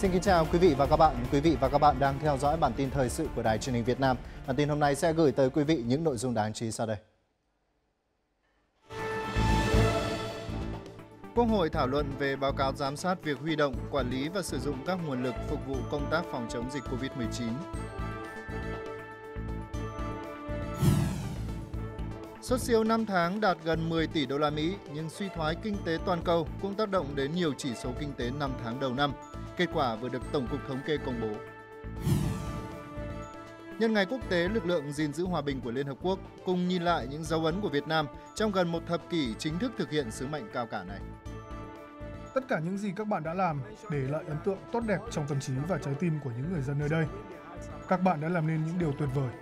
Xin kính chào quý vị và các bạn. Quý vị và các bạn đang theo dõi bản tin thời sự của Đài Truyền hình Việt Nam. Bản tin hôm nay sẽ gửi tới quý vị những nội dung đáng chú ý sau đây. Quốc hội thảo luận về báo cáo giám sát việc huy động, quản lý và sử dụng các nguồn lực phục vụ công tác phòng chống dịch Covid-19. Xuất siêu 5 tháng đạt gần 10 tỷ đô la Mỹ, nhưng suy thoái kinh tế toàn cầu cũng tác động đến nhiều chỉ số kinh tế 5 tháng đầu năm. Kết quả vừa được Tổng cục Thống kê công bố. Nhân ngày quốc tế lực lượng gìn giữ hòa bình của Liên Hợp Quốc, cùng nhìn lại những dấu ấn của Việt Nam trong gần một thập kỷ chính thức thực hiện sứ mệnh cao cả này. Tất cả những gì các bạn đã làm để lại ấn tượng tốt đẹp trong tâm trí và trái tim của những người dân nơi đây. Các bạn đã làm nên những điều tuyệt vời.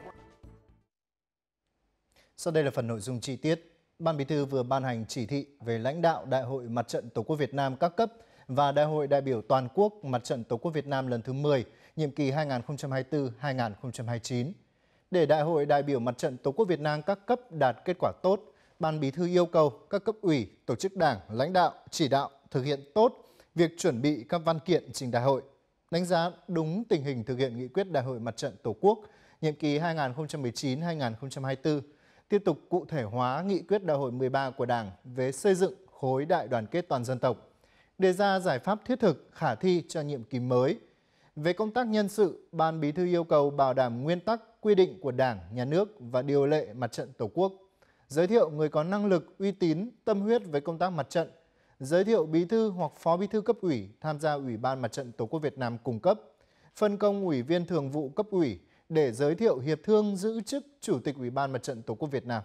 Sau đây là phần nội dung chi tiết. Ban Bí thư vừa ban hành chỉ thị về lãnh đạo Đại hội Mặt trận Tổ quốc Việt Nam các cấp và Đại hội đại biểu toàn quốc Mặt trận Tổ quốc Việt Nam lần thứ 10, nhiệm kỳ 2024-2029. Để Đại hội đại biểu Mặt trận Tổ quốc Việt Nam các cấp đạt kết quả tốt, Ban Bí thư yêu cầu các cấp ủy, tổ chức đảng, lãnh đạo, chỉ đạo thực hiện tốt việc chuẩn bị các văn kiện trình đại hội, đánh giá đúng tình hình thực hiện nghị quyết Đại hội Mặt trận Tổ quốc, nhiệm kỳ 2019-2024, tiếp tục cụ thể hóa nghị quyết Đại hội 13 của Đảng về xây dựng khối đại đoàn kết toàn dân tộc, đề ra giải pháp thiết thực, khả thi cho nhiệm kỳ mới. Về công tác nhân sự, Ban Bí thư yêu cầu bảo đảm nguyên tắc, quy định của Đảng, Nhà nước và điều lệ Mặt trận Tổ quốc, giới thiệu người có năng lực, uy tín, tâm huyết với công tác mặt trận, giới thiệu bí thư hoặc phó bí thư cấp ủy tham gia Ủy ban Mặt trận Tổ quốc Việt Nam cung cấp, phân công ủy viên thường vụ cấp ủy để giới thiệu hiệp thương giữ chức Chủ tịch Ủy ban Mặt trận Tổ quốc Việt Nam.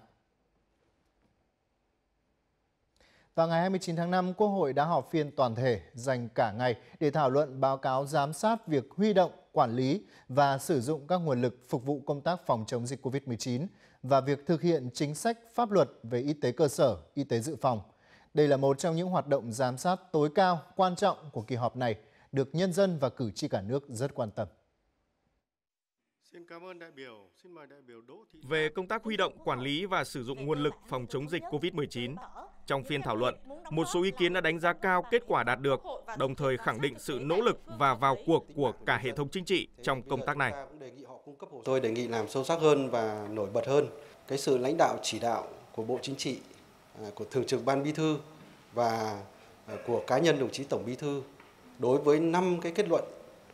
Vào ngày 29 tháng 5, Quốc hội đã họp phiên toàn thể dành cả ngày để thảo luận báo cáo giám sát việc huy động, quản lý và sử dụng các nguồn lực phục vụ công tác phòng chống dịch Covid-19 và việc thực hiện chính sách pháp luật về y tế cơ sở, y tế dự phòng. Đây là một trong những hoạt động giám sát tối cao, quan trọng của kỳ họp này, được nhân dân và cử tri cả nước rất quan tâm. Xin cảm ơn đại biểu. Xin mời đại biểu Đỗ Thị. Về công tác huy động, quản lý và sử dụng nguồn lực phòng chống dịch Covid-19, trong phiên thảo luận, một số ý kiến đã đánh giá cao kết quả đạt được, đồng thời khẳng định sự nỗ lực và vào cuộc của cả hệ thống chính trị trong công tác này. Tôi đề nghị làm sâu sắc hơn và nổi bật hơn cái sự lãnh đạo chỉ đạo của Bộ Chính trị, của Thường trực Ban Bí thư và của cá nhân đồng chí Tổng Bí thư đối với 5 cái kết luận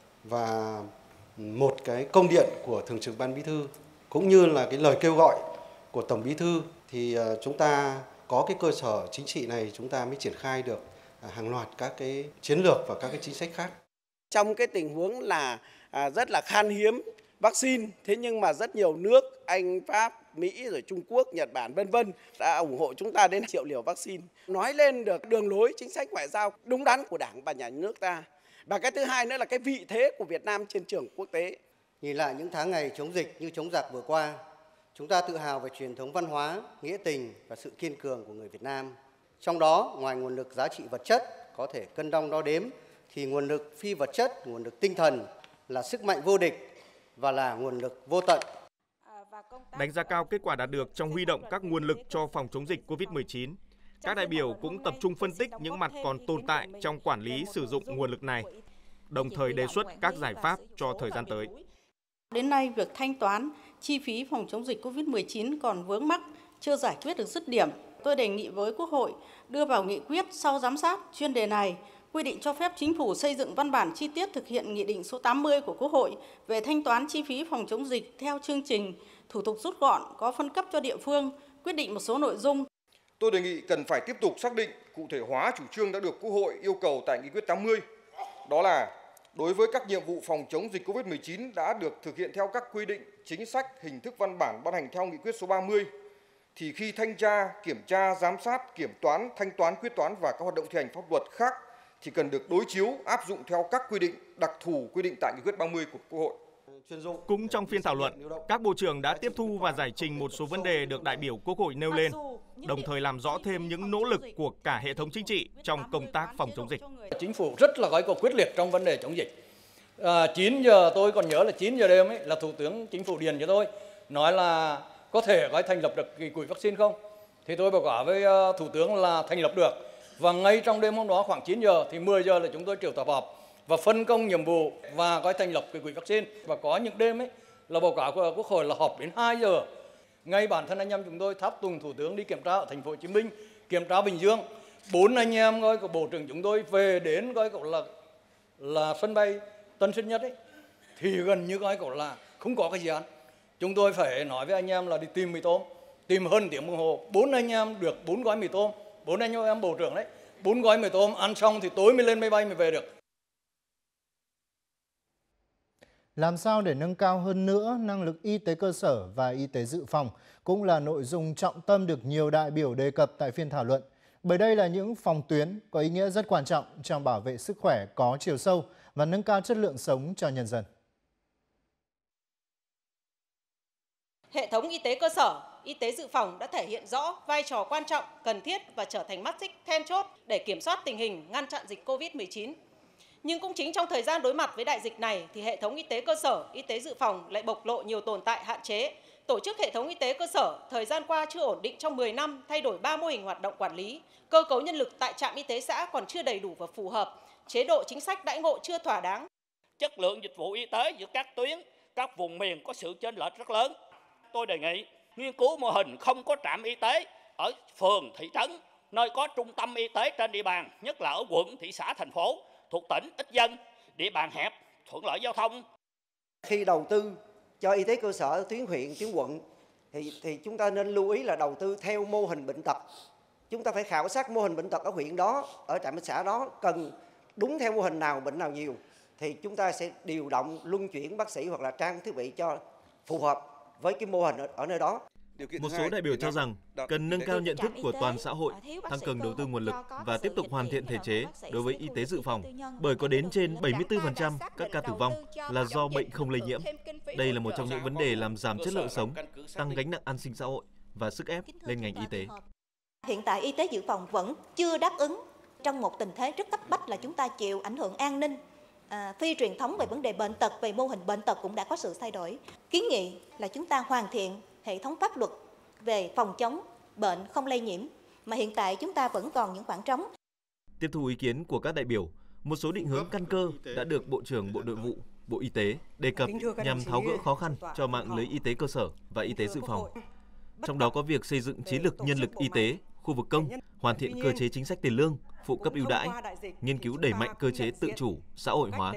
và một cái công điện của Thường trực Ban Bí thư cũng như là cái lời kêu gọi của Tổng Bí thư, thì chúng ta có cái cơ sở chính trị này chúng ta mới triển khai được hàng loạt các cái chiến lược và các cái chính sách khác. Trong cái tình huống là rất là khan hiếm vaccine, thế nhưng mà rất nhiều nước Anh, Pháp, Mỹ rồi Trung Quốc, Nhật Bản vân vân đã ủng hộ chúng ta đến 1 triệu liều vaccine. Nói lên được đường lối chính sách ngoại giao đúng đắn của Đảng và Nhà nước ta. Và cái thứ hai nữa là cái vị thế của Việt Nam trên trường quốc tế. Nhìn lại những tháng ngày chống dịch như chống giặc vừa qua, chúng ta tự hào về truyền thống văn hóa, nghĩa tình và sự kiên cường của người Việt Nam. Trong đó, ngoài nguồn lực giá trị vật chất có thể cân đong đo đếm, thì nguồn lực phi vật chất, nguồn lực tinh thần là sức mạnh vô địch và là nguồn lực vô tận. Đánh giá cao kết quả đạt được trong huy động các nguồn lực cho phòng chống dịch Covid-19. Các đại biểu cũng tập trung phân tích những mặt còn tồn tại trong quản lý sử dụng nguồn lực này, đồng thời đề xuất các giải pháp cho thời gian tới. Đến nay, việc thanh toán chi phí phòng chống dịch Covid-19 còn vướng mắc, chưa giải quyết được dứt điểm. Tôi đề nghị với Quốc hội đưa vào nghị quyết sau giám sát chuyên đề này, quy định cho phép Chính phủ xây dựng văn bản chi tiết thực hiện Nghị định số 80 của Quốc hội về thanh toán chi phí phòng chống dịch theo chương trình, thủ tục rút gọn, có phân cấp cho địa phương, quyết định một số nội dung. Tôi đề nghị cần phải tiếp tục xác định, cụ thể hóa chủ trương đã được Quốc hội yêu cầu tại Nghị quyết 80. Đó là đối với các nhiệm vụ phòng chống dịch Covid-19 đã được thực hiện theo các quy định, chính sách, hình thức văn bản ban hành theo Nghị quyết số 30, thì khi thanh tra, kiểm tra, giám sát, kiểm toán, thanh toán, quyết toán và các hoạt động thi hành pháp luật khác thì cần được đối chiếu áp dụng theo các quy định đặc thù quy định tại Nghị quyết 30 của Quốc hội. Cũng trong phiên thảo luận, các bộ trưởng đã tiếp thu và giải trình một số vấn đề được đại biểu Quốc hội nêu lên, đồng thời làm rõ thêm những nỗ lực của cả hệ thống chính trị trong công tác phòng chống dịch. Chính phủ rất là quyết liệt trong vấn đề chống dịch. 9 giờ tôi còn nhớ là 9 giờ đêm là Thủ tướng Chính phủ điền cho tôi nói là có thể thành lập được cái quỹ vaccine không? Thì tôi báo cáo với Thủ tướng là thành lập được. Và ngay trong đêm hôm đó khoảng 9 giờ thì 10 giờ là chúng tôi triệu tập họp và phân công nhiệm vụ và có thành lập cái quỹ vaccine. Và có những đêm ấy là báo cáo của Quốc hội là họp đến 2 giờ. Ngay bản thân anh em chúng tôi tháp tùng Thủ tướng đi kiểm tra ở thành phố Hồ Chí Minh, kiểm tra Bình Dương. 4 anh em coi của bộ trưởng chúng tôi về đến coi cậu là sân bay Tân Sơn Nhất ấy, thì gần như coi cậu là không có cái gì ăn. Chúng tôi phải nói với anh em là đi tìm mì tôm, tìm hơn tiếng đồng hồ. 4 anh em được 4 gói mì tôm, 4 anh em bộ trưởng đấy, 4 gói mì tôm ăn xong thì tối mới lên máy bay mới về được. Làm sao để nâng cao hơn nữa năng lực y tế cơ sở và y tế dự phòng cũng là nội dung trọng tâm được nhiều đại biểu đề cập tại phiên thảo luận. Bởi đây là những phòng tuyến có ý nghĩa rất quan trọng trong bảo vệ sức khỏe có chiều sâu và nâng cao chất lượng sống cho nhân dân. Hệ thống y tế cơ sở, y tế dự phòng đã thể hiện rõ vai trò quan trọng, cần thiết và trở thành mắt xích then chốt để kiểm soát tình hình, ngăn chặn dịch Covid-19. Nhưng cũng chính trong thời gian đối mặt với đại dịch này thì hệ thống y tế cơ sở, y tế dự phòng lại bộc lộ nhiều tồn tại hạn chế. Tổ chức hệ thống y tế cơ sở thời gian qua chưa ổn định trong 10 năm, thay đổi 3 mô hình hoạt động quản lý, cơ cấu nhân lực tại trạm y tế xã còn chưa đầy đủ và phù hợp, chế độ chính sách đãi ngộ chưa thỏa đáng. Chất lượng dịch vụ y tế giữa các tuyến, các vùng miền có sự chênh lệch rất lớn. Tôi đề nghị nghiên cứu mô hình không có trạm y tế ở phường, thị trấn, nơi có trung tâm y tế trên địa bàn, nhất là ở quận, thị xã, thành phố, thuộc tỉnh, ít dân, địa bàn hẹp, thuận lợi giao thông. Khi đầu tư cho y tế cơ sở tuyến huyện, tuyến quận thì chúng ta nên lưu ý là đầu tư theo mô hình bệnh tật. Chúng ta phải khảo sát mô hình bệnh tật ở huyện đó, ở trạm y xã đó cần đúng theo mô hình nào, bệnh nào nhiều thì chúng ta sẽ điều động luân chuyển bác sĩ hoặc là trang thiết bị cho phù hợp với cái mô hình ở nơi đó. Một số đại biểu cho rằng cần nâng cao nhận thức của toàn xã hội, tăng cường đầu tư nguồn lực và tiếp tục hoàn thiện thể chế đối với y tế dự phòng, bởi có đến trên 74% các ca tử vong là do bệnh không lây nhiễm. Đây là một trong những vấn đề làm giảm chất lượng sống, tăng gánh nặng an sinh xã hội và sức ép lên ngành y tế. Hiện tại y tế dự phòng vẫn chưa đáp ứng trong một tình thế rất cấp bách là chúng ta chịu ảnh hưởng an ninh. Phi truyền thống về vấn đề bệnh tật, về mô hình bệnh tật cũng đã có sự thay đổi. Kiến nghị là chúng ta hoàn thiện hệ thống pháp luật về phòng chống bệnh không lây nhiễm, mà hiện tại chúng ta vẫn còn những khoảng trống. Tiếp thu ý kiến của các đại biểu, một số định hướng căn cơ đã được Bộ trưởng Bộ Nội vụ, Bộ Y tế đề cập nhằm tháo gỡ khó khăn cho mạng lưới y tế cơ sở và y tế dự phòng. Trong đó có việc xây dựng chiến lược nhân lực y tế, khu vực công, hoàn thiện cơ chế chính sách tiền lương, phụ cấp ưu đãi, nghiên cứu đẩy mạnh cơ chế tự chủ, xã hội hóa.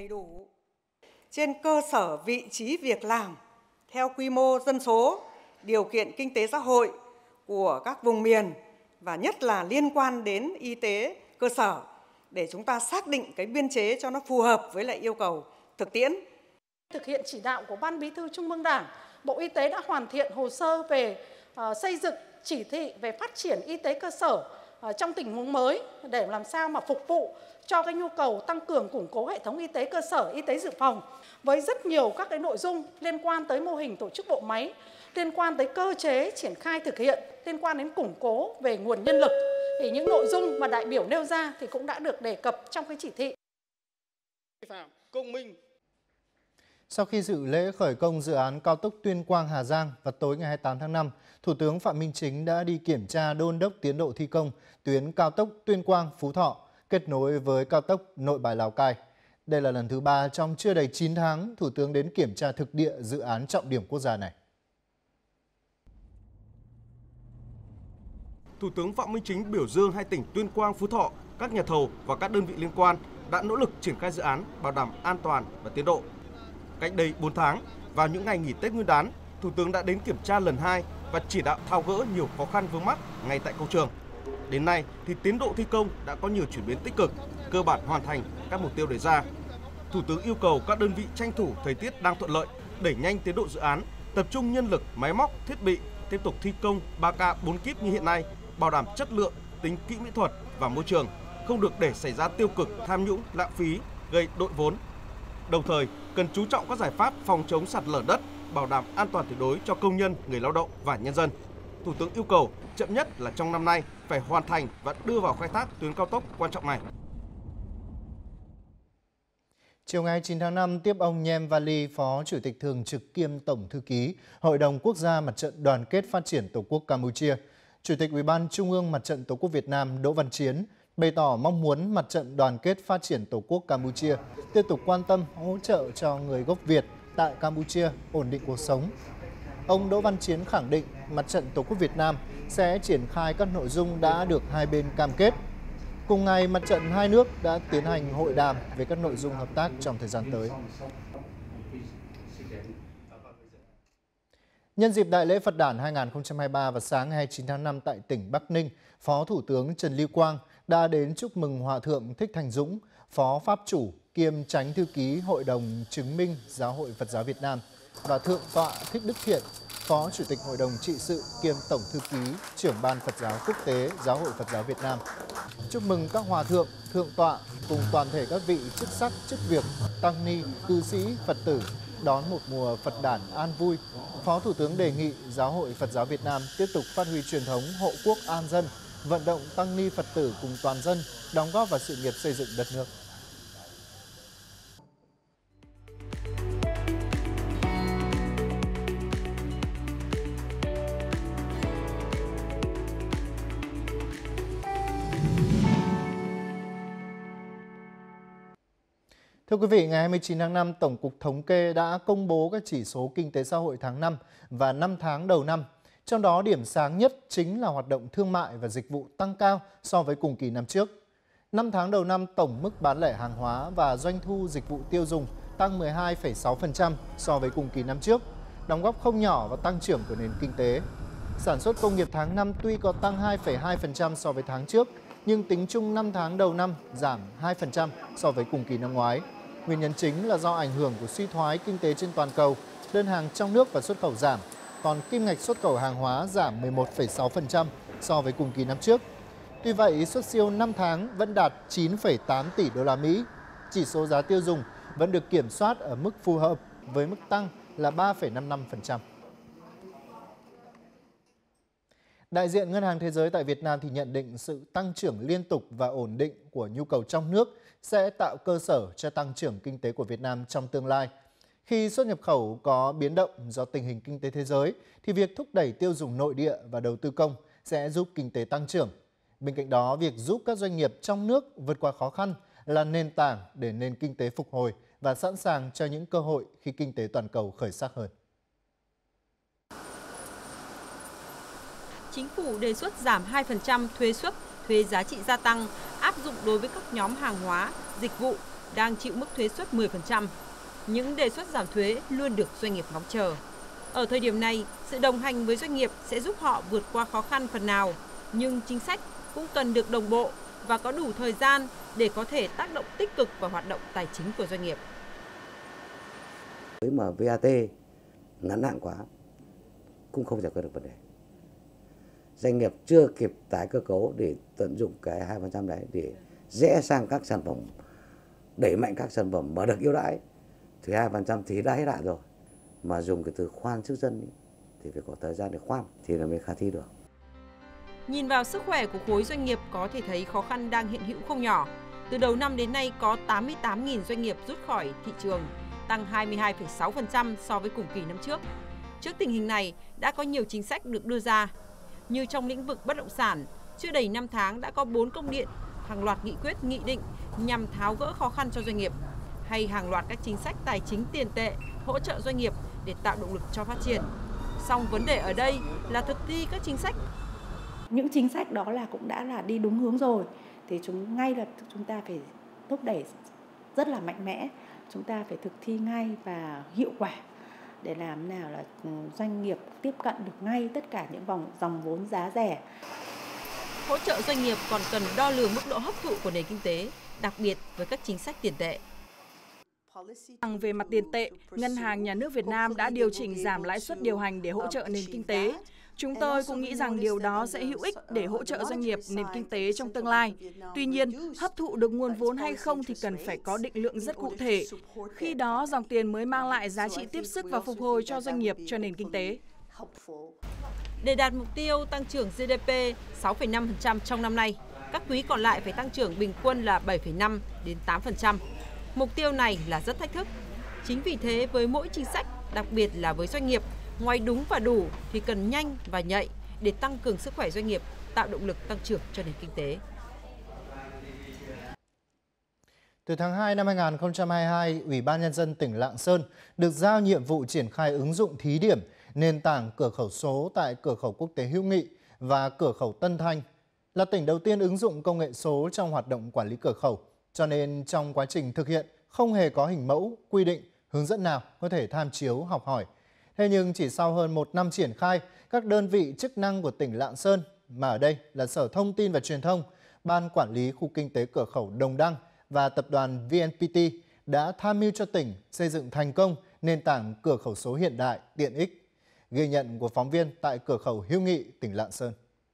Trên cơ sở vị trí việc làm, theo quy mô dân số, điều kiện kinh tế xã hội của các vùng miền và nhất là liên quan đến y tế cơ sở để chúng ta xác định cái biên chế cho nó phù hợp với lại yêu cầu thực tiễn. Thực hiện chỉ đạo của Ban Bí thư Trung ương Đảng, Bộ Y tế đã hoàn thiện hồ sơ về xây dựng chỉ thị về phát triển y tế cơ sở trong tình huống mới để làm sao mà phục vụ cho cái nhu cầu tăng cường củng cố hệ thống y tế cơ sở, y tế dự phòng với rất nhiều các cái nội dung liên quan tới mô hình tổ chức bộ máy, liên quan tới cơ chế triển khai thực hiện, liên quan đến củng cố về nguồn nhân lực. Thì những nội dung mà đại biểu nêu ra thì cũng đã được đề cập trong cái chỉ thị. Công minh. Sau khi dự lễ khởi công dự án cao tốc Tuyên Quang - Hà Giang vào tối ngày 28 tháng 5, Thủ tướng Phạm Minh Chính đã đi kiểm tra đôn đốc tiến độ thi công tuyến cao tốc Tuyên Quang - Phú Thọ kết nối với cao tốc Nội Bài - Lào Cai. Đây là lần thứ 3 trong chưa đầy 9 tháng Thủ tướng đến kiểm tra thực địa dự án trọng điểm quốc gia này. Thủ tướng Phạm Minh Chính biểu dương hai tỉnh Tuyên Quang, Phú Thọ, các nhà thầu và các đơn vị liên quan đã nỗ lực triển khai dự án bảo đảm an toàn và tiến độ. Cách đây 4 tháng, vào những ngày nghỉ Tết Nguyên đán, Thủ tướng đã đến kiểm tra lần 2 và chỉ đạo tháo gỡ nhiều khó khăn vướng mắc ngay tại công trường. Đến nay thì tiến độ thi công đã có nhiều chuyển biến tích cực, cơ bản hoàn thành các mục tiêu đề ra. Thủ tướng yêu cầu các đơn vị tranh thủ thời tiết đang thuận lợi, đẩy nhanh tiến độ dự án, tập trung nhân lực, máy móc, thiết bị, tiếp tục thi công 3K 4 kíp như hiện nay, bảo đảm chất lượng, tính kỹ mỹ thuật và môi trường, không được để xảy ra tiêu cực, tham nhũng, lãng phí, gây đội vốn. Đồng thời, cần chú trọng các giải pháp phòng chống sạt lở đất, bảo đảm an toàn tuyệt đối cho công nhân, người lao động và nhân dân. Thủ tướng yêu cầu chậm nhất là trong năm nay phải hoàn thành và đưa vào khai thác tuyến cao tốc quan trọng này. Chiều ngày 9 tháng 5, tiếp ông Nhem Vali, Phó Chủ tịch Thường trực kiêm Tổng Thư ký Hội đồng Quốc gia Mặt trận Đoàn kết Phát triển Tổ quốc Campuchia, Chủ tịch Ủy ban Trung ương Mặt trận Tổ quốc Việt Nam Đỗ Văn Chiến bày tỏ mong muốn Mặt trận Đoàn kết Phát triển Tổ quốc Campuchia tiếp tục quan tâm hỗ trợ cho người gốc Việt tại Campuchia ổn định cuộc sống. Ông Đỗ Văn Chiến khẳng định Mặt trận Tổ quốc Việt Nam sẽ triển khai các nội dung đã được hai bên cam kết. Cùng ngày, mặt trận hai nước đã tiến hành hội đàm về các nội dung hợp tác trong thời gian tới. Nhân dịp Đại lễ Phật đản 2023 vào sáng ngày 29 tháng 5 tại tỉnh Bắc Ninh, Phó Thủ tướng Trần Lưu Quang đã đến chúc mừng Hòa Thượng Thích Thanh Dũng, Phó Pháp chủ kiêm Chánh Thư ký Hội đồng Chứng minh Giáo hội Phật giáo Việt Nam và Thượng tọa Thích Đức Thiện, Phó Chủ tịch Hội đồng Trị sự kiêm Tổng Thư ký Trưởng ban Phật giáo Quốc tế Giáo hội Phật giáo Việt Nam. Chúc mừng các Hòa Thượng, Thượng tọa cùng toàn thể các vị chức sắc, chức việc, tăng ni, cư sĩ, Phật tử đón một mùa Phật đản an vui. Phó Thủ tướng đề nghị Giáo hội Phật giáo Việt Nam tiếp tục phát huy truyền thống hộ quốc an dân, vận động tăng ni Phật tử cùng toàn dân đóng góp vào sự nghiệp xây dựng đất nước. Thưa quý vị, ngày 29 tháng 5, Tổng cục Thống kê đã công bố các chỉ số kinh tế xã hội tháng 5 và 5 tháng đầu năm. Trong đó, điểm sáng nhất chính là hoạt động thương mại và dịch vụ tăng cao so với cùng kỳ năm trước. 5 tháng đầu năm, tổng mức bán lẻ hàng hóa và doanh thu dịch vụ tiêu dùng tăng 12,6% so với cùng kỳ năm trước, đóng góp không nhỏ vào tăng trưởng của nền kinh tế. Sản xuất công nghiệp tháng 5 tuy có tăng 2,2% so với tháng trước, nhưng tính chung 5 tháng đầu năm giảm 2% so với cùng kỳ năm ngoái. Nguyên nhân chính là do ảnh hưởng của suy thoái kinh tế trên toàn cầu, đơn hàng trong nước và xuất khẩu giảm, còn kim ngạch xuất khẩu hàng hóa giảm 11,6% so với cùng kỳ năm trước. Tuy vậy, xuất siêu 5 tháng vẫn đạt 9,8 tỷ đô la Mỹ. Chỉ số giá tiêu dùng vẫn được kiểm soát ở mức phù hợp với mức tăng là 3,55%. Đại diện Ngân hàng Thế giới tại Việt Nam thì nhận định sự tăng trưởng liên tục và ổn định của nhu cầu trong nước sẽ tạo cơ sở cho tăng trưởng kinh tế của Việt Nam trong tương lai. Khi xuất nhập khẩu có biến động do tình hình kinh tế thế giới, thì việc thúc đẩy tiêu dùng nội địa và đầu tư công sẽ giúp kinh tế tăng trưởng. Bên cạnh đó, việc giúp các doanh nghiệp trong nước vượt qua khó khăn là nền tảng để nền kinh tế phục hồi và sẵn sàng cho những cơ hội khi kinh tế toàn cầu khởi sắc hơn. Chính phủ đề xuất giảm 2% thuế suất, thuế giá trị gia tăng áp dụng đối với các nhóm hàng hóa, dịch vụ đang chịu mức thuế suất 10%. Những đề xuất giảm thuế luôn được doanh nghiệp ngóng chờ. Ở thời điểm này, sự đồng hành với doanh nghiệp sẽ giúp họ vượt qua khó khăn phần nào, nhưng chính sách cũng cần được đồng bộ và có đủ thời gian để có thể tác động tích cực vào hoạt động tài chính của doanh nghiệp. Với mà VAT ngắn hạn quá cũng không giải quyết được vấn đề. Doanh nghiệp chưa kịp tái cơ cấu để tận dụng cái 2% đấy để rẽ sang các sản phẩm, đẩy mạnh các sản phẩm mà được ưu đãi thì 2% thì đã hết hạn rồi. Mà dùng cái từ khoan trước dân ý, thì phải có thời gian để khoan thì là mới khả thi được. Nhìn vào sức khỏe của khối doanh nghiệp có thể thấy khó khăn đang hiện hữu không nhỏ. Từ đầu năm đến nay có 88.000 doanh nghiệp rút khỏi thị trường, tăng 22,6% so với cùng kỳ năm trước. Trước tình hình này, đã có nhiều chính sách được đưa ra. Như trong lĩnh vực bất động sản, chưa đầy 5 tháng đã có 4 công điện, hàng loạt nghị quyết, nghị định nhằm tháo gỡ khó khăn cho doanh nghiệp, hay hàng loạt các chính sách tài chính tiền tệ hỗ trợ doanh nghiệp để tạo động lực cho phát triển. Song vấn đề ở đây là thực thi các chính sách. Những chính sách đó là cũng đã là đi đúng hướng rồi, thì chúng ta phải thúc đẩy rất là mạnh mẽ, chúng ta phải thực thi ngay và hiệu quả để làm nào là doanh nghiệp tiếp cận được ngay tất cả những dòng vốn giá rẻ. Hỗ trợ doanh nghiệp còn cần đo lường mức độ hấp thụ của nền kinh tế, đặc biệt với các chính sách tiền tệ. Về mặt tiền tệ, Ngân hàng Nhà nước Việt Nam đã điều chỉnh giảm lãi suất điều hành để hỗ trợ nền kinh tế. Chúng tôi cũng nghĩ rằng điều đó sẽ hữu ích để hỗ trợ doanh nghiệp, nền kinh tế trong tương lai. Tuy nhiên, hấp thụ được nguồn vốn hay không thì cần phải có định lượng rất cụ thể. Khi đó, dòng tiền mới mang lại giá trị tiếp sức và phục hồi cho doanh nghiệp, cho nền kinh tế. Để đạt mục tiêu tăng trưởng GDP 6,5% trong năm nay, các quý còn lại phải tăng trưởng bình quân là 7,5 đến 8%. Mục tiêu này là rất thách thức. Chính vì thế, với mỗi chính sách, đặc biệt là với doanh nghiệp, ngoài đúng và đủ thì cần nhanh và nhạy để tăng cường sức khỏe doanh nghiệp, tạo động lực tăng trưởng cho nền kinh tế. Từ tháng 2 năm 2022, Ủy ban Nhân dân tỉnh Lạng Sơn được giao nhiệm vụ triển khai ứng dụng thí điểm nền tảng cửa khẩu số tại cửa khẩu quốc tế Hữu Nghị và cửa khẩu Tân Thanh. Là tỉnh đầu tiên ứng dụng công nghệ số trong hoạt động quản lý cửa khẩu, cho nên trong quá trình thực hiện không hề có hình mẫu, quy định, hướng dẫn nào có thể tham chiếu học hỏi. Thế nhưng chỉ sau hơn 1 năm triển khai, các đơn vị chức năng của tỉnh Lạng Sơn, mà ở đây là Sở Thông tin và Truyền thông, Ban Quản lý Khu Kinh tế Cửa khẩu Đồng Đăng và Tập đoàn VNPT đã tham mưu cho tỉnh xây dựng thành công nền tảng cửa khẩu số hiện đại, tiện ích. Ghi nhận của phóng viên tại cửa khẩu Hữu Nghị, tỉnh Lạng Sơn.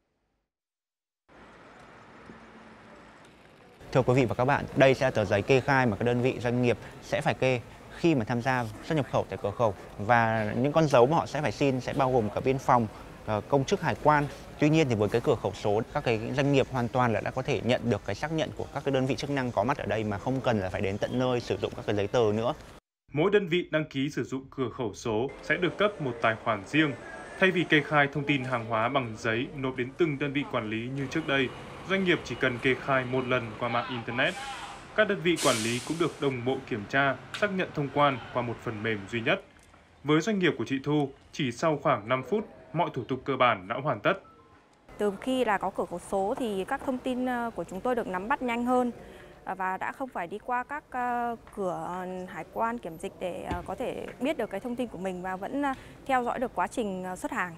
Thưa quý vị và các bạn, đây sẽ là tờ giấy kê khai mà các đơn vị doanh nghiệp sẽ phải kê khi mà tham gia xuất nhập khẩu tại cửa khẩu, và những con dấu mà họ sẽ phải xin sẽ bao gồm cả biên phòng, công chức hải quan. Tuy nhiên thì với cái cửa khẩu số, các cái doanh nghiệp hoàn toàn là đã có thể nhận được cái xác nhận của các cái đơn vị chức năng có mặt ở đây mà không cần là phải đến tận nơi sử dụng các cái giấy tờ nữa. Mỗi đơn vị đăng ký sử dụng cửa khẩu số sẽ được cấp một tài khoản riêng. Thay vì kê khai thông tin hàng hóa bằng giấy nộp đến từng đơn vị quản lý như trước đây, doanh nghiệp chỉ cần kê khai một lần qua mạng Internet. Các đơn vị quản lý cũng được đồng bộ kiểm tra, xác nhận thông quan qua một phần mềm duy nhất. Với doanh nghiệp của chị Thu, chỉ sau khoảng 5 phút, mọi thủ tục cơ bản đã hoàn tất. Từ khi là có cửa khẩu số thì các thông tin của chúng tôi được nắm bắt nhanh hơn và đã không phải đi qua các cửa hải quan kiểm dịch để có thể biết được cái thông tin của mình và vẫn theo dõi được quá trình xuất hàng.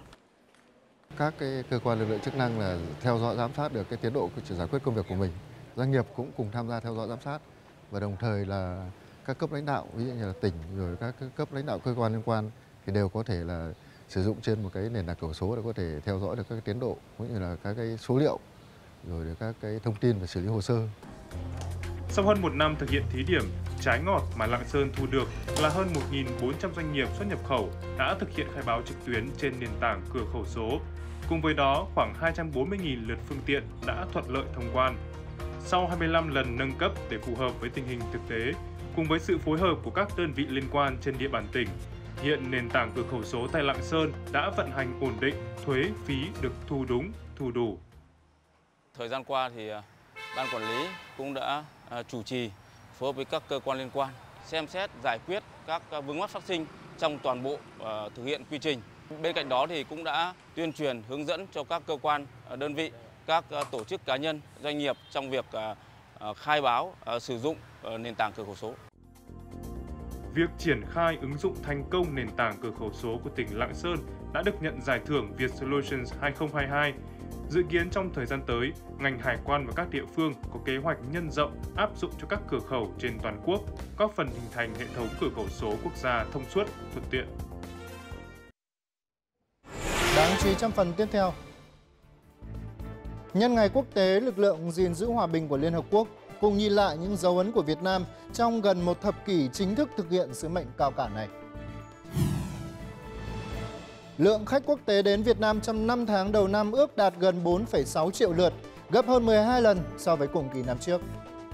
Các cái cơ quan lực lượng chức năng là theo dõi giám sát được cái tiến độ giải quyết công việc của mình. Doanh nghiệp cũng cùng tham gia theo dõi giám sát và đồng thời là các cấp lãnh đạo, ví dụ như là tỉnh rồi các cấp lãnh đạo cơ quan liên quan thì đều có thể là sử dụng trên một cái nền tảng cửa số để có thể theo dõi được các cái tiến độ cũng như là các cái số liệu rồi các cái thông tin và xử lý hồ sơ. Sau hơn 1 năm thực hiện thí điểm, trái ngọt mà Lạng Sơn thu được là hơn 1.400 doanh nghiệp xuất nhập khẩu đã thực hiện khai báo trực tuyến trên nền tảng cửa khẩu số. Cùng với đó, khoảng 240.000 lượt phương tiện đã thuận lợi thông quan. Sau 25 lần nâng cấp để phù hợp với tình hình thực tế, cùng với sự phối hợp của các đơn vị liên quan trên địa bàn tỉnh, hiện nền tảng cửa khẩu số tại Lạng Sơn đã vận hành ổn định, thuế, phí được thu đúng, thu đủ. Thời gian qua thì Ban Quản lý cũng đã chủ trì phối hợp với các cơ quan liên quan xem xét giải quyết các vướng mắc phát sinh trong toàn bộ thực hiện quy trình. Bên cạnh đó thì cũng đã tuyên truyền hướng dẫn cho các cơ quan, đơn vị, các tổ chức cá nhân, doanh nghiệp trong việc khai báo sử dụng nền tảng cửa khẩu số. Việc triển khai ứng dụng thành công nền tảng cửa khẩu số của tỉnh Lạng Sơn đã được nhận giải thưởng Vietsolutions 2022. Dự kiến trong thời gian tới, ngành hải quan và các địa phương có kế hoạch nhân rộng áp dụng cho các cửa khẩu trên toàn quốc, góp phần hình thành hệ thống cửa khẩu số quốc gia thông suốt, thuận tiện. Đáng chú ý trong phần tiếp theo. Nhân ngày quốc tế lực lượng gìn giữ hòa bình của Liên Hợp Quốc, cùng nhìn lại những dấu ấn của Việt Nam trong gần một thập kỷ chính thức thực hiện sứ mệnh cao cả này. Lượng khách quốc tế đến Việt Nam trong 5 tháng đầu năm ước đạt gần 4,6 triệu lượt, gấp hơn 12 lần so với cùng kỳ năm trước.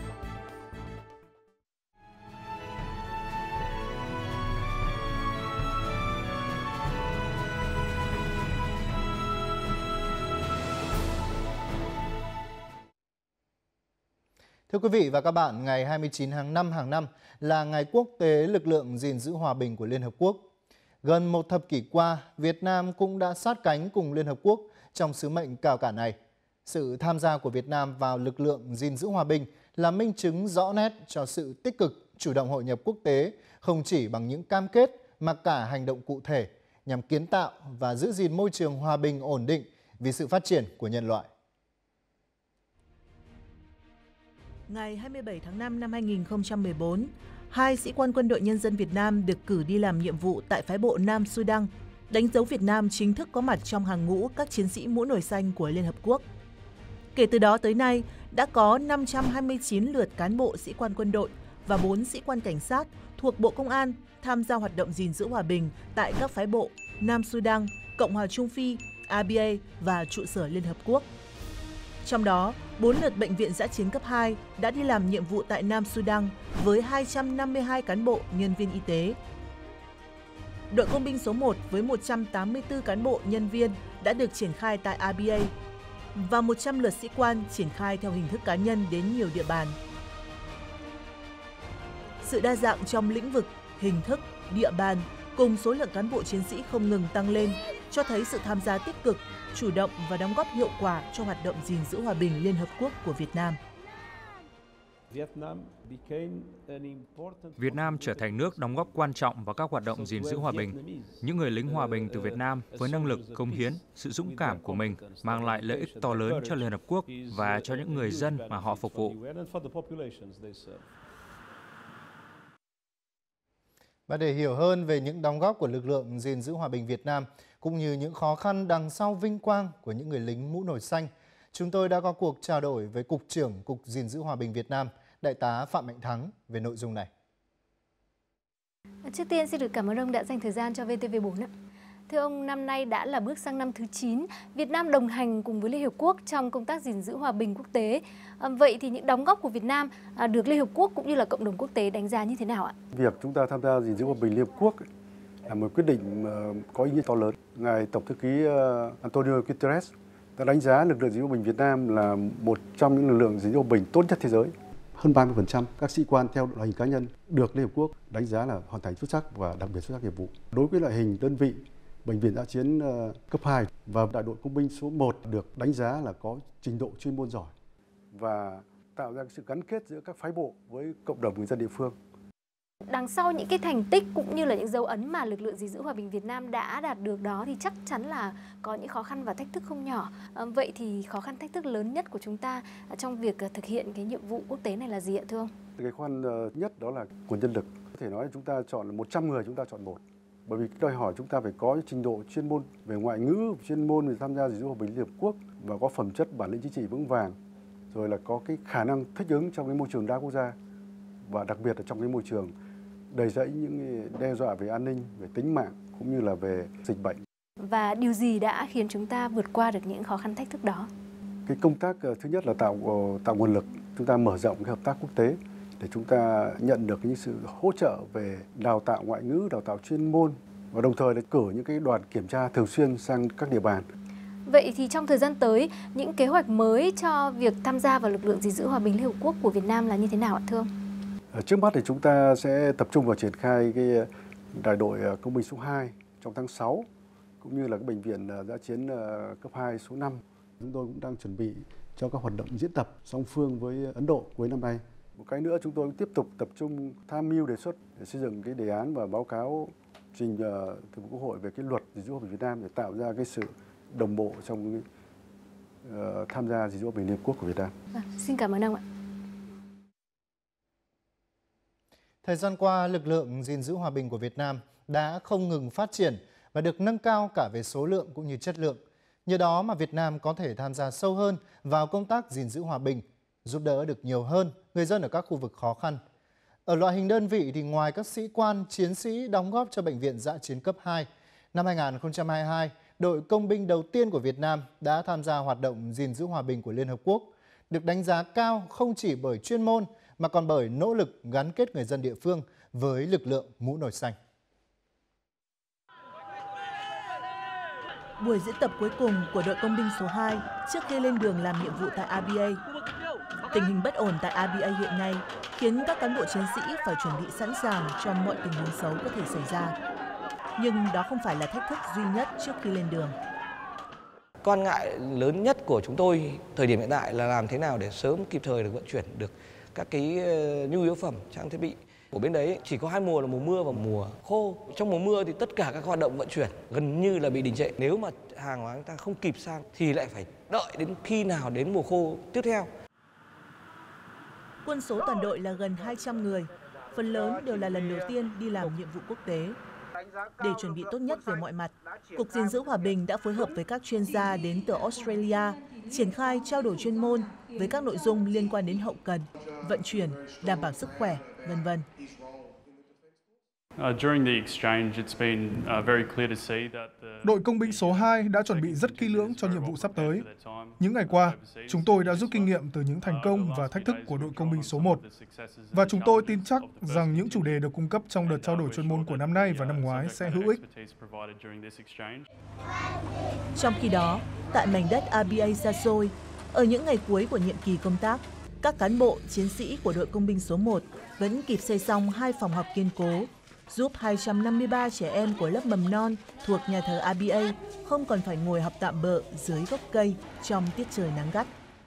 Thưa quý vị và các bạn, ngày 29 tháng 5 hàng năm là Ngày Quốc tế lực lượng gìn giữ hòa bình của Liên Hợp Quốc. Gần một thập kỷ qua, Việt Nam cũng đã sát cánh cùng Liên Hợp Quốc trong sứ mệnh cao cả này. Sự tham gia của Việt Nam vào lực lượng gìn giữ hòa bình là minh chứng rõ nét cho sự tích cực, chủ động hội nhập quốc tế, không chỉ bằng những cam kết mà cả hành động cụ thể nhằm kiến tạo và giữ gìn môi trường hòa bình ổn định vì sự phát triển của nhân loại. Ngày 27 tháng 5 năm 2014, 2 sĩ quan quân đội nhân dân Việt Nam được cử đi làm nhiệm vụ tại phái bộ Nam Sudan, đánh dấu Việt Nam chính thức có mặt trong hàng ngũ các chiến sĩ mũ nổi xanh của Liên Hợp Quốc. Kể từ đó tới nay, đã có 529 lượt cán bộ sĩ quan quân đội và 4 sĩ quan cảnh sát thuộc Bộ Công an tham gia hoạt động gìn giữ hòa bình tại các phái bộ Nam Sudan, Cộng hòa Trung Phi, ABA và trụ sở Liên Hợp Quốc. Trong đó, 4 lượt bệnh viện dã chiến cấp 2 đã đi làm nhiệm vụ tại Nam Sudan với 252 cán bộ, nhân viên y tế. Đội công binh số 1 với 184 cán bộ, nhân viên đã được triển khai tại ABA và 100 lượt sĩ quan triển khai theo hình thức cá nhân đến nhiều địa bàn. Sự đa dạng trong lĩnh vực, hình thức, địa bàn cùng số lượng cán bộ chiến sĩ không ngừng tăng lên, cho thấy sự tham gia tích cực, chủ động và đóng góp hiệu quả cho hoạt động gìn giữ hòa bình Liên Hợp Quốc của Việt Nam. Việt Nam trở thành nước đóng góp quan trọng vào các hoạt động gìn giữ hòa bình. Những người lính hòa bình từ Việt Nam với năng lực, cống hiến, sự dũng cảm của mình mang lại lợi ích to lớn cho Liên Hợp Quốc và cho những người dân mà họ phục vụ. Và để hiểu hơn về những đóng góp của lực lượng gìn giữ hòa bình Việt Nam, cũng như những khó khăn đằng sau vinh quang của những người lính mũ nổi xanh, chúng tôi đã có cuộc trao đổi với Cục trưởng Cục gìn giữ hòa bình Việt Nam, Đại tá Phạm Mạnh Thắng về nội dung này. Trước tiên xin được cảm ơn ông đã dành thời gian cho VTV4 ạ. Thưa ông, năm nay đã là bước sang năm thứ 9, Việt Nam đồng hành cùng với Liên Hợp Quốc trong công tác gìn giữ hòa bình quốc tế. Vậy thì những đóng góp của Việt Nam được Liên Hợp Quốc cũng như là cộng đồng quốc tế đánh giá như thế nào ạ? Việc chúng ta tham gia gìn giữ hòa bình Liên Hợp Quốc là một quyết định có ý nghĩa to lớn. Ngài Tổng thư ký Antonio Guterres đã đánh giá lực lượng gìn giữ hòa bình Việt Nam là một trong những lực lượng gìn giữ hòa bình tốt nhất thế giới. Hơn 30% các sĩ quan theo loại hình cá nhân được Liên Hợp Quốc đánh giá là hoàn thành xuất sắc và đặc biệt xuất sắc nhiệm vụ. Đối với loại hình đơn vị, bệnh viện dã chiến cấp 2 và đại đội công binh số 1 được đánh giá là có trình độ chuyên môn giỏi và tạo ra sự gắn kết giữa các phái bộ với cộng đồng người dân địa phương. Đằng sau những cái thành tích cũng như là những dấu ấn mà lực lượng gìn giữ hòa bình Việt Nam đã đạt được đó thì chắc chắn là có những khó khăn và thách thức không nhỏ. Vậy thì khó khăn thách thức lớn nhất của chúng ta trong việc thực hiện cái nhiệm vụ quốc tế này là gì ạ thưa ông? Cái khó khăn nhất đó là nguồn nhân lực. Có thể nói chúng ta chọn 100 người chúng ta chọn 1. Bởi vì đòi hỏi chúng ta phải có trình độ chuyên môn về ngoại ngữ, chuyên môn về tham gia gìn giữ hòa bình Liên Hợp Quốc và có phẩm chất bản lĩnh chính trị vững vàng, rồi là có cái khả năng thích ứng trong cái môi trường đa quốc gia và đặc biệt là trong cái môi trường đầy rẫy những đe dọa về an ninh, về tính mạng cũng như là về dịch bệnh. Và điều gì đã khiến chúng ta vượt qua được những khó khăn thách thức đó? Cái công tác thứ nhất là tạo nguồn lực, chúng ta mở rộng cái hợp tác quốc tế để chúng ta nhận được những sự hỗ trợ về đào tạo ngoại ngữ, đào tạo chuyên môn và đồng thời là cử những cái đoàn kiểm tra thường xuyên sang các địa bàn. Vậy thì trong thời gian tới, những kế hoạch mới cho việc tham gia vào lực lượng gìn giữ hòa bình Liên Hợp Quốc của Việt Nam là như thế nào ạ thưa ông? Trước mắt thì chúng ta sẽ tập trung vào triển khai cái đại đội công binh số 2 trong tháng 6 cũng như là cái bệnh viện dã chiến cấp 2 số 5. Chúng tôi cũng đang chuẩn bị cho các hoạt động diễn tập song phương với Ấn Độ cuối năm nay. Một cái nữa chúng tôi tiếp tục tập trung tham mưu đề xuất để xây dựng cái đề án và báo cáo trình Thường vụ Quốc hội về cái luật gìn giữ hòa bình Việt Nam để tạo ra cái sự đồng bộ trong tham gia gìn giữ hòa bình Liên Hợp Quốc của Việt Nam. Xin cảm ơn ông ạ. Thời gian qua, lực lượng gìn giữ hòa bình của Việt Nam đã không ngừng phát triển và được nâng cao cả về số lượng cũng như chất lượng. Nhờ đó mà Việt Nam có thể tham gia sâu hơn vào công tác gìn giữ hòa bình, giúp đỡ được nhiều hơn người dân ở các khu vực khó khăn. Ở loại hình đơn vị thì ngoài các sĩ quan, chiến sĩ đóng góp cho Bệnh viện dã chiến cấp 2, năm 2022, đội công binh đầu tiên của Việt Nam đã tham gia hoạt động gìn giữ hòa bình của Liên Hợp Quốc, được đánh giá cao không chỉ bởi chuyên môn mà còn bởi nỗ lực gắn kết người dân địa phương với lực lượng mũ nổi xanh. Buổi diễn tập cuối cùng của đội công binh số 2 trước khi lên đường làm nhiệm vụ tại ABA. Tình hình bất ổn tại ABA hiện nay khiến các cán bộ chiến sĩ phải chuẩn bị sẵn sàng cho mọi tình huống xấu có thể xảy ra. Nhưng đó không phải là thách thức duy nhất trước khi lên đường. Quan ngại lớn nhất của chúng tôi thời điểm hiện tại là làm thế nào để sớm kịp thời được vận chuyển được các cái nhu yếu phẩm, trang thiết bị. Ở bên đấy chỉ có hai mùa là mùa mưa và mùa khô. Trong mùa mưa thì tất cả các hoạt động vận chuyển gần như là bị đình trệ. Nếu mà hàng hóa chúng ta không kịp sang thì lại phải đợi đến khi nào đến mùa khô tiếp theo. Quân số toàn đội là gần 200 người, phần lớn đều là lần đầu tiên đi làm nhiệm vụ quốc tế. Để chuẩn bị tốt nhất về mọi mặt, Cục gìn giữ hòa bình đã phối hợp với các chuyên gia đến từ Australia, triển khai trao đổi chuyên môn với các nội dung liên quan đến hậu cần, vận chuyển, đảm bảo sức khỏe, v.v. Đội công binh số 2 đã chuẩn bị rất kỹ lưỡng cho nhiệm vụ sắp tới. Những ngày qua, chúng tôi đã rút kinh nghiệm từ những thành công và thách thức của đội công binh số 1. Và chúng tôi tin chắc rằng những chủ đề được cung cấp trong đợt trao đổi chuyên môn của năm nay và năm ngoái sẽ hữu ích. Trong khi đó, tại mảnh đất ABA xa xôi, ở những ngày cuối của nhiệm kỳ công tác, các cán bộ, chiến sĩ của đội công binh số 1 vẫn kịp xây xong 2 phòng học kiên cố, giúp 253 trẻ em của lớp mầm non thuộc nhà thờ ABA không còn phải ngồi học tạm bợ dưới gốc cây trong tiết trời nắng gắt.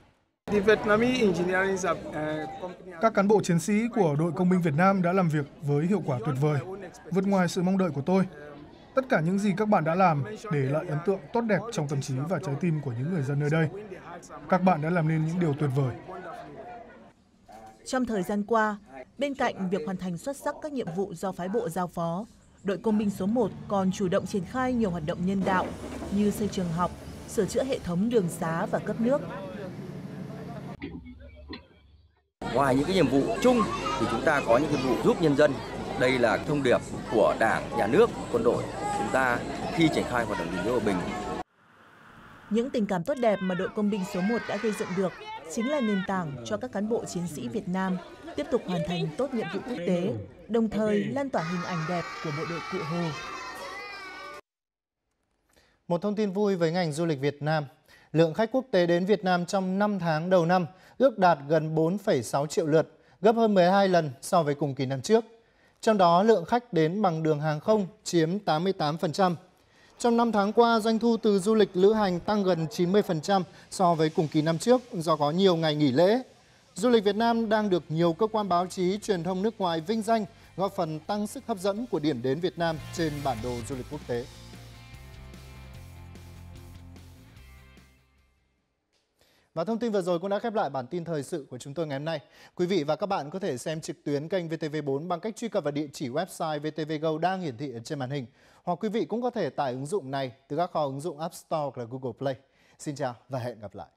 Các cán bộ chiến sĩ của đội công binh Việt Nam đã làm việc với hiệu quả tuyệt vời, vượt ngoài sự mong đợi của tôi. Tất cả những gì các bạn đã làm để lại ấn tượng tốt đẹp trong tâm trí và trái tim của những người dân nơi đây. Các bạn đã làm nên những điều tuyệt vời. Trong thời gian qua, bên cạnh việc hoàn thành xuất sắc các nhiệm vụ do phái bộ giao phó, đội công binh số 1 còn chủ động triển khai nhiều hoạt động nhân đạo như xây trường học, sửa chữa hệ thống đường xá và cấp nước. Ngoài những cái nhiệm vụ chung thì chúng ta có những nhiệm vụ giúp nhân dân. Đây là thông điệp của Đảng, Nhà nước, quân đội chúng ta khi triển khai hoạt động gìn giữ hòa bình. Những tình cảm tốt đẹp mà đội công binh số 1 đã gây dựng được chính là nền tảng cho các cán bộ chiến sĩ Việt Nam tiếp tục hoàn thành tốt nhiệm vụ quốc tế, đồng thời lan tỏa hình ảnh đẹp của bộ đội Cụ Hồ. Một thông tin vui với ngành du lịch Việt Nam. Lượng khách quốc tế đến Việt Nam trong 5 tháng đầu năm ước đạt gần 4,6 triệu lượt, gấp hơn 12 lần so với cùng kỳ năm trước. Trong đó, lượng khách đến bằng đường hàng không chiếm 88%. Trong 5 tháng qua, doanh thu từ du lịch lữ hành tăng gần 90% so với cùng kỳ năm trước do có nhiều ngày nghỉ lễ. Du lịch Việt Nam đang được nhiều cơ quan báo chí, truyền thông nước ngoài vinh danh, góp phần tăng sức hấp dẫn của điểm đến Việt Nam trên bản đồ du lịch quốc tế. Và thông tin vừa rồi cũng đã khép lại bản tin thời sự của chúng tôi ngày hôm nay. Quý vị và các bạn có thể xem trực tuyến kênh VTV4 bằng cách truy cập vào địa chỉ website VTV Go đang hiển thị ở trên màn hình. Hoặc quý vị cũng có thể tải ứng dụng này từ các kho ứng dụng App Store hoặc là Google Play. Xin chào và hẹn gặp lại.